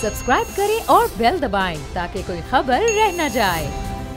Subscribe करें और bell दबाएं ताकि कोई खबर रह न जाए।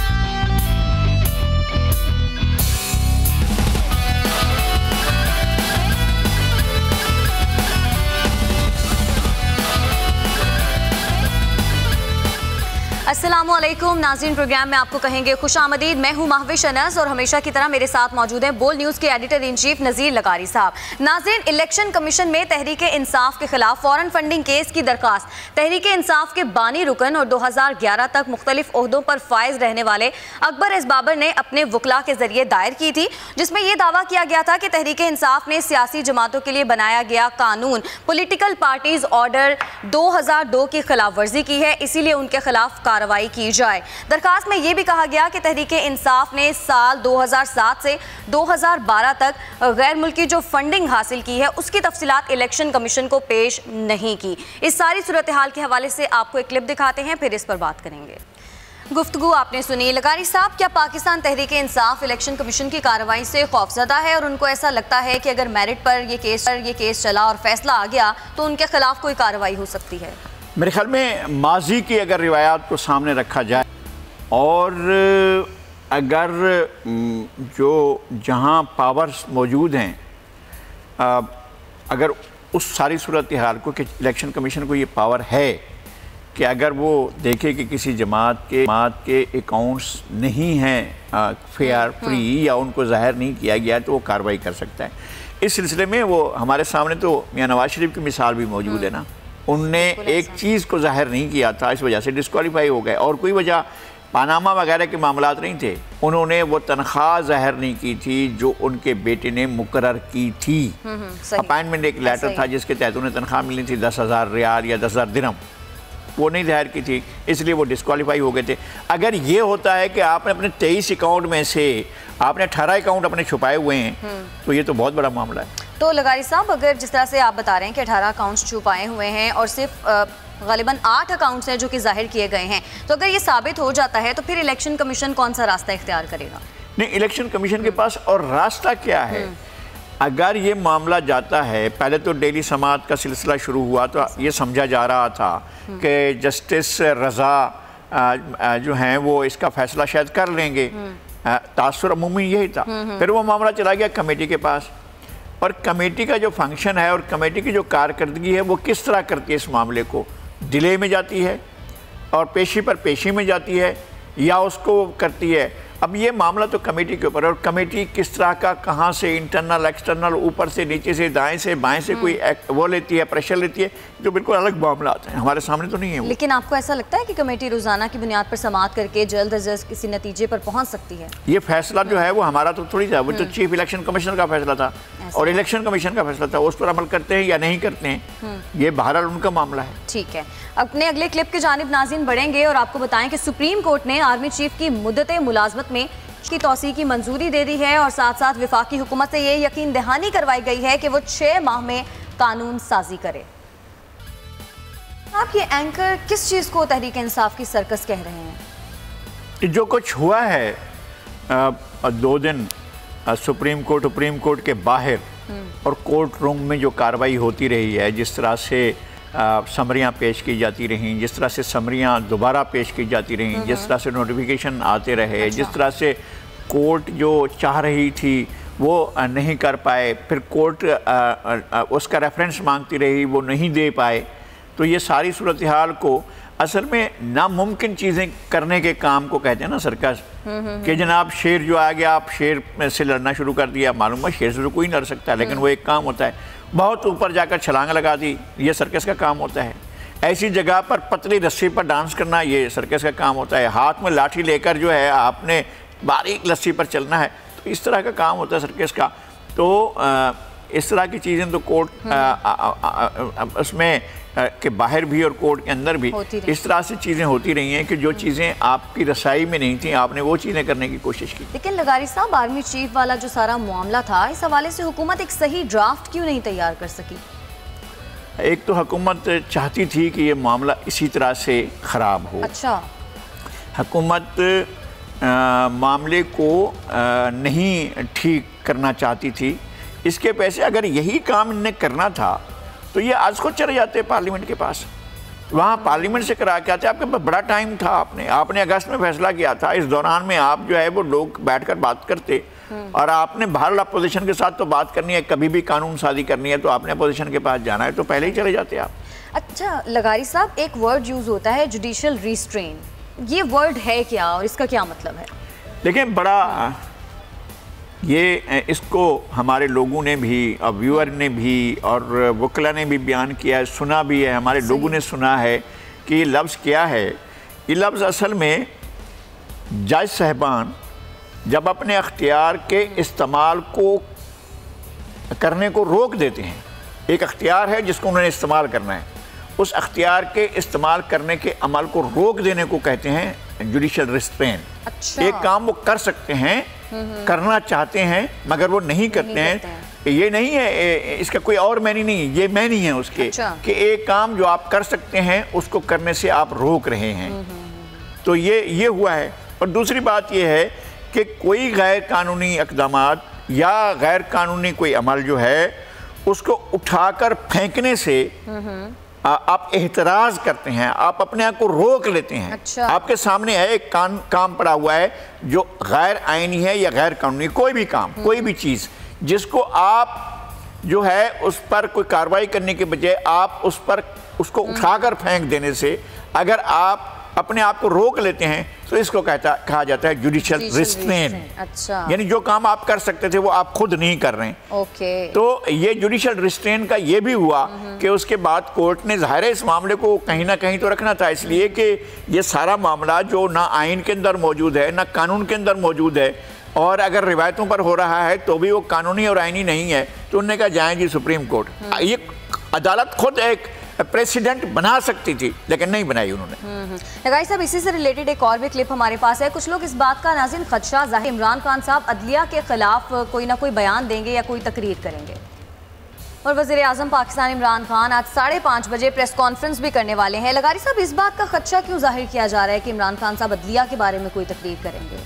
अस्सलामुअलैकुम नाज़रीन, प्रोग्राम में आपको कहेंगे खुशामदीद। मैं हूं महविश अनस और हमेशा की तरह मेरे साथ मौजूद हैं बोल न्यूज़ के एडिटर इन चीफ नज़ीर लगारी साहब। नाज़रीन, इलेक्शन कमीशन में तहरीक इंसाफ के खिलाफ फौरन फंडिंग केस की दरखास्त तहरीक इंसाफ के बानी रुकन और 2011 तक मुख्तलिफ ओहदों पर फायज रहने वाले अकबर एस बाबर ने अपने वकला के जरिए दायर की थी, जिसमें यह दावा किया गया था कि तहरीक इंसाफ ने सियासी जमातों के लिए बनाया गया कानून पॉलिटिकल पार्टीज ऑर्डर 2002 की खिलाफ वर्जी की है, इसीलिए उनके खिलाफ कार्रवाई की जाए। दरखास्त में यह भी कहा गया कि तहरीक इंसाफ ने साल 2007 से 2012 तक गैर मुल्की जो फंडिंग हासिल की है उसकी तफसीलात इलेक्शन कमीशन को पेश नहीं की। इस सारी सूरत हाल के हवाले से आपको एक क्लिप दिखाते हैं, फिर इस पर बात करेंगे। गुफ्तगू आपने सुनी। लगारी साहब, क्या पाकिस्तान तहरीक इंसाफ इलेक्शन कमीशन की कार्रवाई से खौफजदा है और उनको ऐसा लगता है कि अगर मेरिट पर ये केस चला और फैसला आ गया तो उनके खिलाफ कोई कार्रवाई हो सकती है? मेरे ख्याल में माजी की अगर रिवायात को सामने रखा जाए और अगर जो जहां पावर्स मौजूद हैं, अगर उस सारी सूरत हाल को कि इलेक्शन कमीशन को ये पावर है कि अगर वो देखे कि किसी जमात के अकाउंट्स नहीं हैं फेयर फ्री या उनको ज़ाहिर नहीं किया गया तो वो कार्रवाई कर सकता है। इस सिलसिले में वो हमारे सामने तो मियां नवाज शरीफ की मिसाल भी मौजूद है ना, उनने एक चीज़ को ज़ाहिर नहीं किया था, इस वजह से डिस्क्वालीफाई हो गए और कोई वजह पानामा वगैरह के मामलात नहीं थे। उन्होंने वो तनख्वाह ज़ाहिर नहीं की थी जो उनके बेटे ने मुकर्रर की थी। अपॉइंटमेंट एक लेटर था जिसके तहत उन्हें तनख्वाह मिलनी थी 10,000 रियाल या 10,000 दिरहम, वो नहीं ज़ाहिर की थी, इसलिए वो डिस्क्वालीफाई हो गए थे। अगर ये होता है कि आपने अपने 23 अकाउंट में से आपने 18 अकाउंट अपने छुपाए हुए हैं तो ये तो बहुत बड़ा मामला है। तो लगारी साहब, अगर जिस तरह से आप बता रहे हैं कि 18 अकाउंट्स छुपाए हुए हैं और सिर्फ ग़ालिबन 8 अकाउंट्स हैं जो कि ज़ाहिर किए गए हैं, तो अगर ये साबित हो जाता है तो फिर इलेक्शन कमीशन कौन सा रास्ता इख्तियार करेगा? नहीं, इलेक्शन कमीशन के पास और रास्ता क्या है? अगर ये मामला जाता है, पहले तो डेली समात का सिलसिला शुरू हुआ तो ये समझा जा रहा था कि जस्टिस रज़ा जो हैं वो इसका फैसला शायद कर लेंगे, तासुर अमूमी यही था। फिर वो मामला चला गया कमेटी के पास और कमेटी का जो फंक्शन है और कमेटी की जो कारकर्दगी है वो किस तरह करती है, इस मामले को डिले में जाती है और पेशी पर पेशी में जाती है या उसको करती है। अब ये मामला तो कमेटी के ऊपर है और कमेटी किस तरह का, कहाँ से इंटरनल एक्सटर्नल, ऊपर से नीचे से दाएं से बाएं से कोई वो लेती है, प्रेशर लेती है, जो बिल्कुल अलग मामला आता है, हमारे सामने तो नहीं है वो। लेकिन आपको ऐसा लगता है कि कमेटी रोजाना की बुनियाद पर समाअत करके जल्द अज जल्द किसी नतीजे पर पहुंच सकती है? ये फैसला जो है वो हमारा तो थोड़ी था, वो तो चीफ इलेक्शन कमिश्नर का फैसला था और इलेक्शन कमीशन का फैसला था, उस पर अमल करते हैं या नहीं करते हैं ये बहरहाल उनका मामला है। ठीक है, अपने अगले क्लिप की जानिब नाज़रीन बढ़ेंगे और आपको बताएं कि सुप्रीम कोर्ट ने आर्मी चीफ की मुद्दत मुलाजमत में की तौसीह की मंजूरी दे दी है और साथ साथ वफाकी हुकूमत से ये यकीन दहानी करवाई गई है कि वो 6 माह में कानून साजी करे। आप ये एंकर किस चीज़ को तहरीक इंसाफ की सर्कस कह रहे हैं? जो कुछ हुआ है 2 दिन सुप्रीम कोर्ट के बाहर और कोर्ट रूम में जो कार्रवाई होती रही है, जिस तरह से समरियाँ पेश की जाती रहीं, जिस तरह से समरियाँ दोबारा पेश की जाती रहीं, जिस तरह से नोटिफिकेशन आते रहे, जिस तरह से कोर्ट जो चाह रही थी वो नहीं कर पाए, फिर कोर्ट उसका रेफरेंस मांगती रही, वो नहीं दे पाए, तो ये सारी सूरत हाल को असल में नामुमकिन चीज़ें करने के काम को कहते हैं ना सर्कस, कि जनाब शेर जो आ गया, आप शेर में से लड़ना शुरू कर दिया। मालूम है शेर से तो कोई लड़ सकता है, लेकिन वो एक काम होता है, बहुत ऊपर जाकर छलांग लगा दी, ये सर्कस का काम होता है। ऐसी जगह पर पतली रस्सी पर डांस करना, ये सर्कस का काम होता है। हाथ में लाठी लेकर जो है आपने बारीक रस्सी पर चलना है, तो इस तरह का काम होता है सर्कस का। तो इस तरह की चीज़ें तो कोर्ट उसमें के बाहर भी और कोर्ट के अंदर भी इस तरह से चीज़ें होती रही हैं कि जो चीज़ें आपकी रसाई में नहीं थी, आपने वो चीज़ें करने की कोशिश की। लेकिन लगारी साहब, आर्मी चीफ वाला जो सारा मामला था, इस हवाले से हुकूमत एक सही ड्राफ्ट क्यों नहीं तैयार कर सकी? एक तो हुकूमत चाहती थी कि ये मामला इसी तरह से ख़राब हो। अच्छा, हुकूमत मामले को नहीं ठीक करना चाहती थी। इसके पैसे अगर यही काम इन्हें करना था तो ये आज खुद चले जाते पार्लियामेंट के पास, وہاں پارلیمنٹ سے کرا کے آتے. آپ کے پاس بڑا ٹائم تھا. آپ نے اگست میں فیصلہ کیا تھا. اس دوران میں آپ جو ہے وہ لوگ بیٹھ کر بات کرتے, اور آپ نے بہرحال اپوزیشن کے ساتھ تو بات کرنی ہے, کبھی بھی قانون سازی کرنی ہے تو آپ نے اپوزیشن کے پاس جانا ہے, تو پہلے ہی چلے جاتے آپ. اچھا لغاری صاحب, ایک ورڈ یوز ہوتا ہے جوڈیشل ریسٹرین, یہ ورڈ ہے کیا اور اس کا کیا مطلب ہے؟ دیکھیں بڑا یہ اس کو ہمارے لوگوں نے بھی اور ویور نے بھی اور وکلا نے بھی بیان کیا ہے, سنا بھی ہے, ہمارے لوگوں نے سنا ہے کہ یہ لفظ کیا ہے. یہ لفظ اصل میں جج صاحبان جب اپنے اختیار کے استعمال کو کرنے کو روک دیتے ہیں, ایک اختیار ہے جس کو انہوں نے استعمال کرنا ہے, اس اختیار کے استعمال کرنے کے عمل کو روک دینے کو کہتے ہیں جوڈیشل ریسٹرین. ایک کام وہ کر سکتے ہیں, کرنا چاہتے ہیں مگر وہ نہیں کرتے ہیں. یہ نہیں ہے, اس کا کوئی اور معنی نہیں, یہ معنی ہے اس کے کہ ایک کام جو آپ کر سکتے ہیں اس کو کرنے سے آپ روک رہے ہیں. تو یہ ہوا ہے. اور دوسری بات یہ ہے کہ کوئی غیر قانونی اقدامات یا غیر قانونی کوئی عمل جو ہے اس کو اٹھا کر پھینکنے سے آپ احتراز کرتے ہیں, آپ اپنے آپ کو روک لیتے ہیں. آپ کے سامنے ہے ایک کام پڑا ہوا ہے جو غیر آئینی ہے یا غیر قانونی, کوئی بھی کام, کوئی بھی چیز جس کو آپ جو ہے اس پر کوئی کارروائی کرنے کے بجائے آپ اس کو اٹھا کر پھینک دینے سے اگر آپ اپنے آپ کو روک لیتے ہیں تو اس کو کہا جاتا ہے جوڈیشل ریسٹرین. یعنی جو کام آپ کر سکتے تھے وہ آپ خود نہیں کر رہے ہیں. تو یہ جوڈیشل ریسٹرین کا یہ بھی ہوا کہ اس کے بعد کورٹ نے ظاہر ہے اس معاملے کو کہیں نہ کہیں تو رکھنا تھا, اس لیے کہ یہ سارا معاملہ جو نہ آئین کے اندر موجود ہے نہ قانون کے اندر موجود ہے, اور اگر روایتوں پر ہو رہا ہے تو بھی وہ قانونی اور آئینی نہیں ہے, تو انہوں نے کہا جائیں جی سپریم کورٹ. یہ عدالت خود ایک پریسیڈنٹ بنا سکتی تھی لیکن نہیں بنائی انہوں نے. لغاری صاحب اسی سے ریلیٹڈ ایک اور بھی کلپ ہمارے پاس ہے. کچھ لوگ اس بات کا ناظرین خدشہ ظاہر عمران خان صاحب عدلیہ کے خلاف کوئی نہ کوئی بیان دیں گے یا کوئی تقریر کریں گے, اور وزیر اعظم پاکستان عمران خان آج 5:30 بجے پریس کانفرنس بھی کرنے والے ہیں. لغاری صاحب اس بات کا خدشہ کیوں ظاہر کیا جا رہا ہے کہ عمران خان صاحب عدلیہ کے بارے میں کوئی تقریر کریں گے؟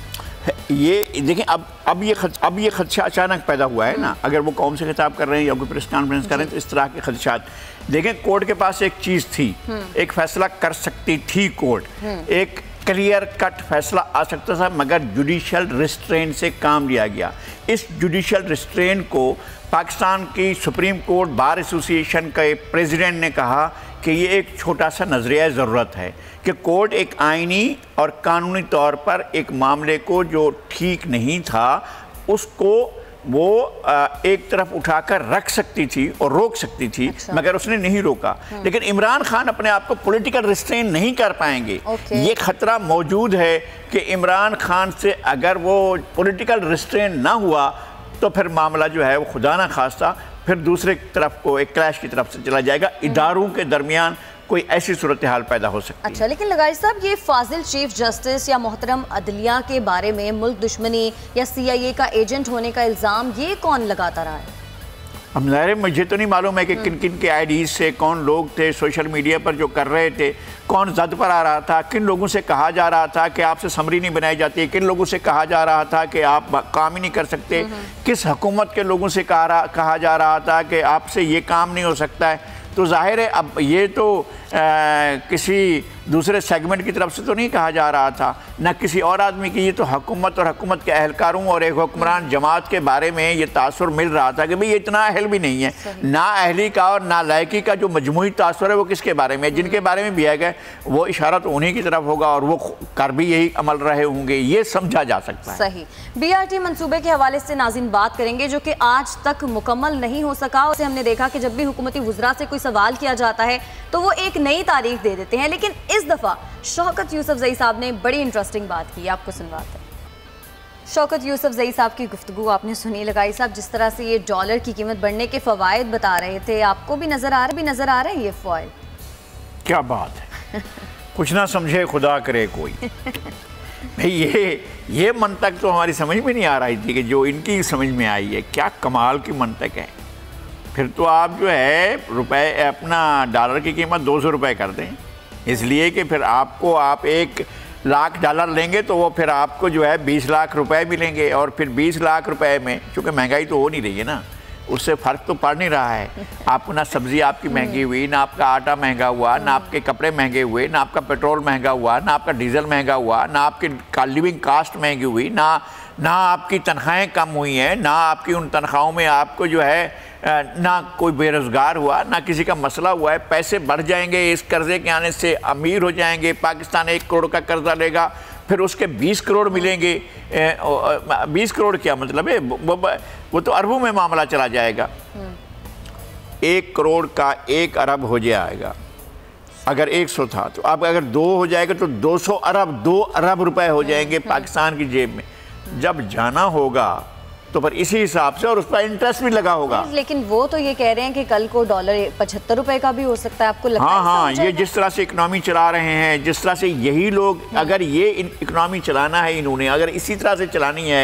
یہ دیکھیں اب یہ خدشہ اچانک پیدا ہوا ہے نا, اگر وہ قوم سے خطاب کر رہے ہیں یا کوئی پریس کانفرنس کر رہے ہیں تو اس طرح کے خدشات. دیکھیں کورٹ کے پاس ایک چیز تھی, ایک فیصلہ کر سکتی تھی کورٹ, ایک کلیئر کٹ فیصلہ آ سکتا تھا, مگر جوڈیشل ریسٹرین سے کام لیا گیا. اس جوڈیشل ریسٹرین کو پاکستان کی سپریم کورٹ بار ایسوسی ایشن کے پریزیڈنٹ نے کہا کہ یہ ایک چھوٹا سا نظریہ ضرورت ہے کہ کورٹ ایک آئینی اور قانونی طور پر ایک معاملے کو جو ٹھیک نہیں تھا اس کو وہ ایک طرف اٹھا کر رکھ سکتی تھی اور روک سکتی تھی, مگر اس نے نہیں روکا. لیکن عمران خان اپنے آپ کو پولیٹیکل ریسٹرین نہیں کر پائیں گے. یہ خطرہ موجود ہے کہ عمران خان سے اگر وہ پولیٹیکل ریسٹرین نہ ہوا تو پھر معاملہ جو ہے وہ خدا نہ خواستہ پھر دوسرے طرف کو ایک کلیش کی طرف سے چلا جائے گا, اداروں کے درمیان کوئی ایسی صورتحال پیدا ہو سکتی ہے. اچھا, لیکن لغاری صاحب یہ فاضل چیف جسٹس یا محترم عدلیہ کے بارے میں ملک دشمنی یا CIA کا ایجنٹ ہونے کا الزام یہ کون لگاتا رہا ہے؟ اب ظاہر مجھے تو نہیں معلوم ہے کہ کن کن کے IDs سے کون لوگ تھے سوشل میڈیا پر جو کر رہے تھے, کون زد پر آ رہا تھا, کن لوگوں سے کہا جا رہا تھا کہ آپ سے سمری نہیں بنائی جاتی, کن لوگوں سے کہا جا رہا تھا کہ آپ کام ہی نہیں کر سکتے, کس حکومت کے لوگوں سے کہا جا رہا تھا کہ آپ سے یہ کام نہیں ہو سکتا ہے. تو ظاہر ہے اب یہ تو کسی دوسرے سیگمنٹ کی طرف سے تو نہیں کہا جا رہا تھا, نہ کسی اور آدمی کی, یہ تو حکومت اور حکومت کے اہلکاروں اور ایک حکمران جماعت کے بارے میں یہ تاثر مل رہا تھا کہ بھئی یہ اتنا اہل بھی نہیں ہے. نا اہلی کا اور نا لائقی کا جو مجموعی تاثر ہے وہ کس کے بارے میں ہے, جن کے بارے میں بھی ہے گئے وہ اشارہ تو انہی کی طرف ہوگا اور وہ کر بھی یہی عمل رہے ہوں گے, یہ سمجھا جا سکتا ہے. صحیح. BRT منصوبے کے حوالے سے ناظرین بات کریں گے جو کہ آج تک مکمل نہیں ہو سکا. اسے ہم نے دیکھا کہ جب بھی حکومتی وزراء سے کوئی سوال کیا جاتا ہے تو وہ ایک نئی تاریخ دے دیتے ہیں, لیکن اس دفعہ شوکت یوسفزئی صاحب نے بڑی انٹرسٹنگ بات کی, آپ کو سنواتے ہیں. شوکت یوسفزئی صاحب کی گفتگو آپ نے سنی. لغاری صاحب جس طرح سے یہ ڈالر کی قیمت بڑھنے کے فوائد بتا رہے تھے, آپ کو بھی نظر آ رہے ہیں یہ فوائد؟ کیا بات ہے, کچھ نہ سمجھے خدا کرے کوئی. یہ منطق تو ہماری سمجھ میں نہیں آ رہی تھی کہ جو ان کی سمجھ میں آئی ہے. کیا کمال کی منطق ہے. پھر تو آپ جو ہے روپے اپنا ڈالر کی قیمت 200 روپے کر دیں, اس لیے کہ پھر آپ 1 لاکھ ڈالر لیں گے تو وہ پھر آپ کو جو ہے 20 لاکھ روپے ملیں گے, اور پھر 20 لاکھ روپے میں چونکہ مہنگائی تو ہو نہیں رہی ہے نا, उससे फ़र्क तो पड़ नहीं रहा है। आपको ना सब्ज़ी आपकी महंगी हुई, ना आपका आटा महंगा हुआ, ना आपके कपड़े महंगे हुए, ना आपका पेट्रोल महंगा हुआ, ना आपका डीजल महंगा हुआ, ना आपकी लिविंग कास्ट महंगी हुई, ना आपकी तनख्वाहें कम हुई हैं, ना आपकी उन तनख्वाहों में आपको जो है ना कोई बेरोज़गार हुआ, ना किसी का मसला हुआ है। पैसे बढ़ जाएंगे, इस कर्ज़े के आने से अमीर हो जाएंगे। पाकिस्तान 1 करोड़ का कर्ज़ा लेगा, फिर उसके 20 करोड़ मिलेंगे। 20 करोड़ क्या मतलब है, वो तो अरबों में मामला चला जाएगा। 1 करोड़ का 1 अरब हो जाएगा। अगर 100 था तो अब अगर 2 हो जाएगा तो 200 अरब, 2 अरब रुपए हो जाएंगे पाकिस्तान की जेब में। जब जाना होगा तो पर इसी हिसाब से, और उस पर इंटरेस्ट भी लगा होगा। लेकिन वो तो ये कह रहे हैं कि कल को डॉलर 75 रुपए का भी हो सकता है, आपको लगता है? हाँ, ये जिस तरह से इकनॉमी चला रहे हैं, जिस तरह से यही लोग, अगर ये इकनॉमी चलाना है इन्होंने, अगर इसी तरह से चलानी है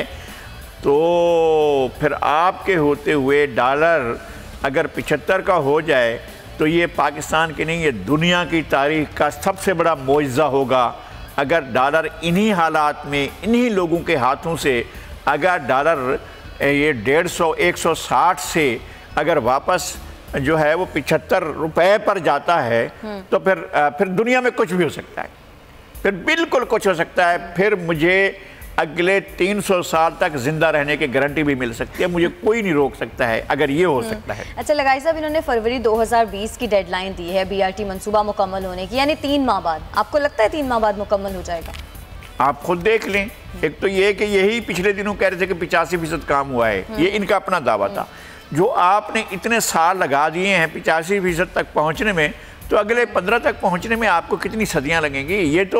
तो फिर आपके होते हुए डॉलर अगर 75 का हो जाए तो ये पाकिस्तान की नहीं, ये दुनिया की तारीख का सबसे बड़ा मुआवजा होगा। अगर डॉलर इन्हीं हालात में, इन्हीं लोगों के हाथों से अगर डॉलर ये 150 160 से अगर वापस जो है वो 75 रुपए पर जाता है तो फिर दुनिया में कुछ भी हो सकता है, फिर बिल्कुल कुछ हो सकता है। फिर मुझे अगले 300 साल तक जिंदा रहने की गारंटी भी मिल सकती है, मुझे कोई नहीं रोक सकता है अगर ये हो सकता है। अच्छा लगाई साहब, इन्होंने फरवरी 2020 की डेडलाइन दी है BRT मंसूबा मुकम्मल होने की, यानी 3 माह बाद। आपको लगता है 3 माह बाद मुकम्मल हो जाएगा? आप खुद देख लें। एक तो ये कि यही पिछले दिनों कह रहे थे कि 85% काम हुआ है, ये इनका अपना दावा था। जो आपने इतने साल लगा दिए हैं 85% तक पहुंचने में, तो अगले 15 तक पहुंचने में आपको कितनी सदियां लगेंगी।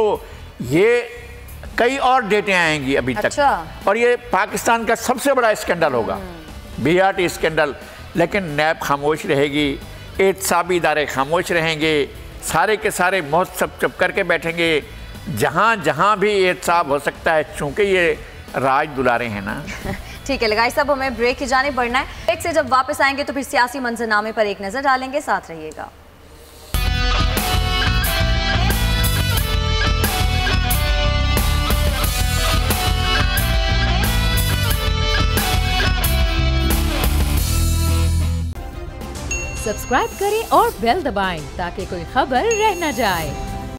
ये कई और डेटें आएंगी अभी तक, और ये पाकिस्तान का सबसे बड़ा स्कैंडल होगा, BRT स्कैंडल। लेकिन नैब खामोश रहेगी, एहतसाबी इदारे खामोश रहेंगे, सारे के सारे महोत्सव चुप करके बैठेंगे। जहाँ भी एहतसाब हो सकता है, चूंकि ये राज दुलारे हैं ना। ठीक है लगाई साहब, हमें ब्रेक की जाने बढ़ना है। ब्रेक से जब वापस आएंगे तो फिर सियासी मंजरनामे पर एक नज़र डालेंगे, साथ रहिएगा। सब्सक्राइब करें और बेल दबाएं ताकि कोई खबर रह न जाए।